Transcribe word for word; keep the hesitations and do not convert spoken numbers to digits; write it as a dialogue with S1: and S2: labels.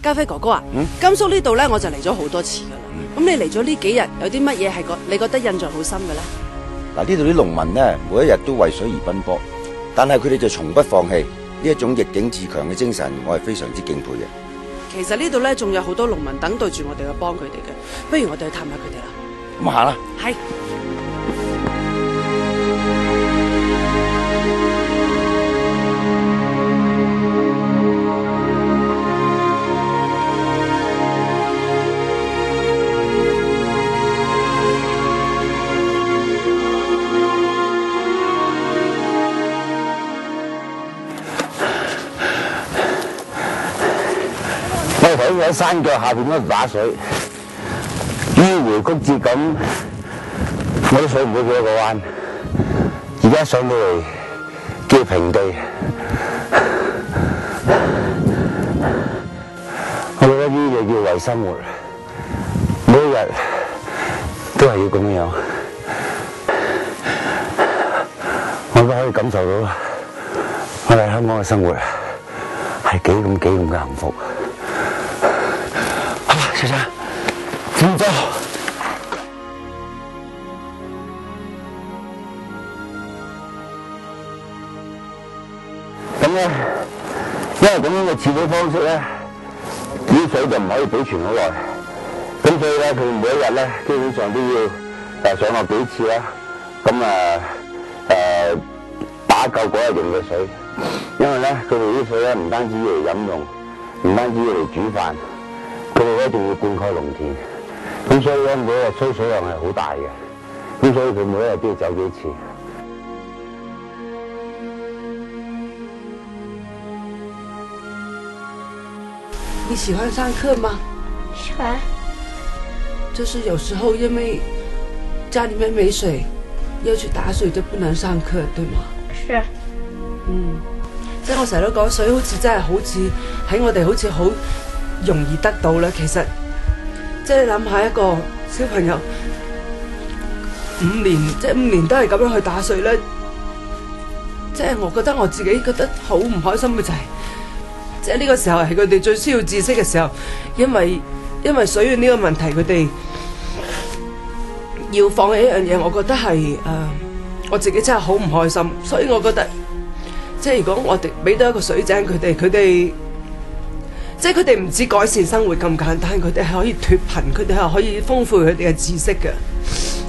S1: 家輝哥哥啊，
S2: 嗯、
S1: 甘肅呢度咧我就嚟咗好多次噶啦。咁、
S2: 嗯、
S1: 你嚟咗呢幾日有啲乜嘢係覺你覺得印象好深嘅咧？
S2: 嗱，呢度啲農民咧，每一日都為水而奔波，但係佢哋就從不放棄，呢一種逆境自強嘅精神，我係非常之敬佩嘅。
S1: 其實呢度咧仲有好多農民等待住我哋去幫佢哋嘅，不如我哋去探下佢哋啦。
S2: 咁行啦。
S1: 係。
S3: 我哋頭先喺山腳下邊嗰度打水，迂迴曲折咁，我都上唔到幾多個彎。而家上到嚟叫平地，我覺得呢啲就叫為生活，每一日都係要咁樣。我都可以感受到我哋香港嘅生活係幾咁幾咁嘅幸福。小姐，點走？咁咧，因為咁樣嘅處理方式咧，啲水就唔可以保存好耐。咁所以咧，佢每一日咧，基本上都要誒上落幾次啦。咁啊誒打夠嗰日用嘅水，因為咧佢哋啲水咧唔單止要嚟飲用，唔單止要嚟煮飯。佢哋一定要灌溉農田，咁所以咧每一日吹水量係好大嘅，咁所以佢每一日都要走幾次。
S1: 你喜歡上課嗎？
S4: 喜歡。
S1: 就是有時候因為家裡面沒水，要去打水就不能上課，對嗎？
S4: 是。
S1: 嗯，即係我成日都講水好似真係好似喺我哋好似好容易得到啦，其實即係諗下一個小朋友五年，即係五年都係咁樣去打水咧，即係我覺得我自己覺得好唔開心嘅就係，即係呢個時候係佢哋最需要知識嘅時候，因為因為水源呢個問題，佢哋要放棄一樣嘢，我覺得係誒、呃，我自己真係好唔開心，所以我覺得即係如果我哋俾到一個水井佢哋，佢哋。即係佢哋唔止改善生活咁簡單，佢哋係可以脫貧，佢哋係可以豐富佢哋嘅知識嘅。